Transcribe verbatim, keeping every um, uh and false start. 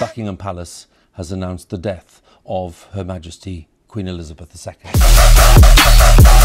Buckingham Palace has announced the death of Her Majesty Queen Elizabeth the Second.